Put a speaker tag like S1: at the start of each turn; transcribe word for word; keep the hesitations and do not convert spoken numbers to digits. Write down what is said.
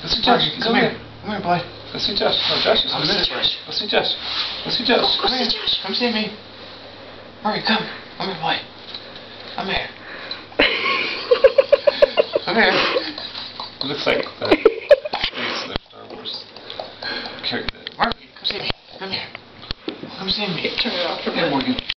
S1: Go see Josh.
S2: Come, come here. Come here, boy.
S1: Go see Josh. No, Josh is
S2: Come
S1: coming
S2: see
S1: in.
S2: Josh.
S1: Go see Josh. Go see Josh.
S2: Come, come here. Come see me. Hurry, come. Come here, boy. Come here. Come here.
S1: It looks like the face of the Star Wars character.
S2: Marky, come see me. Come here. Come see me.
S3: Turn it off for
S2: Hey, Morgan.